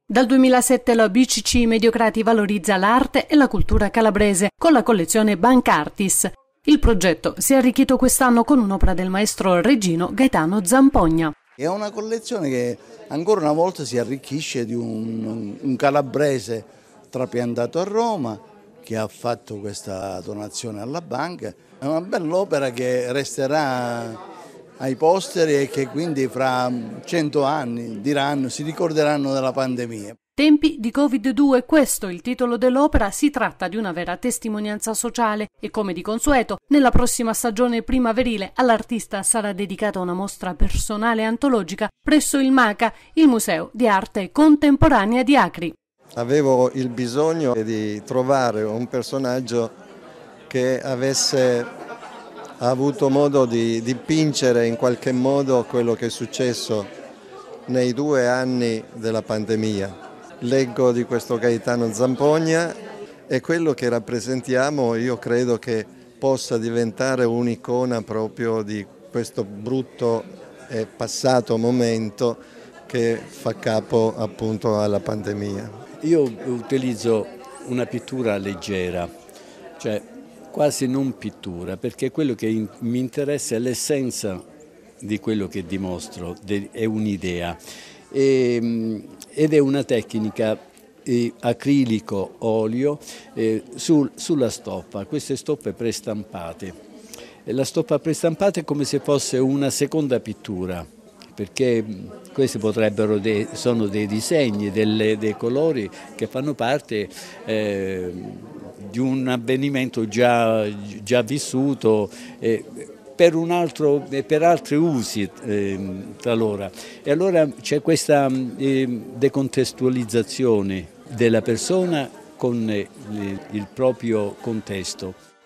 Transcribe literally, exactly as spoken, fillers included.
Dal duemilasette la B C C Mediocrati valorizza l'arte e la cultura calabrese con la collezione Bancartis. Il progetto si è arricchito quest'anno con un'opera del maestro reggino Gaetano Zampogna. È una collezione che ancora una volta si arricchisce di un, un calabrese trapiantato a Roma che ha fatto questa donazione alla banca. È una bella opera che resterà ai posteri e che quindi fra cento anni diranno, si ricorderanno della pandemia. Tempi di Covid due, questo è il titolo dell'opera. Si tratta di una vera testimonianza sociale e, come di consueto, nella prossima stagione primaverile all'artista sarà dedicata una mostra personale antologica presso il MACA, il Museo di Arte Contemporanea di Acri. Avevo il bisogno di trovare un personaggio che avesse avuto modo di dipingere in qualche modo quello che è successo nei due anni della pandemia. Leggo di questo Gaetano Zampogna e quello che rappresentiamo io credo che possa diventare un'icona proprio di questo brutto e passato momento che fa capo appunto alla pandemia. Io utilizzo una pittura leggera, cioè quasi non pittura, perché quello che in, mi interessa è l'essenza di quello che dimostro, de, è un'idea e, ed è una tecnica eh, acrilico olio eh, sul, sulla stoffa, queste stoffe prestampate. E la stoffa prestampata è come se fosse una seconda pittura, perché questi potrebbero de, sono dei disegni, delle, dei colori che fanno parte eh, di un avvenimento già, già vissuto eh, per, un altro, per altri usi eh, talora. E allora c'è questa eh, decontestualizzazione della persona con eh, il proprio contesto.